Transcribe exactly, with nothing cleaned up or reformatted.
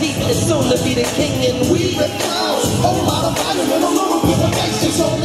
heat is soon to be the king, and we with crowds, whole lot of fire and a little bit of gangster soul.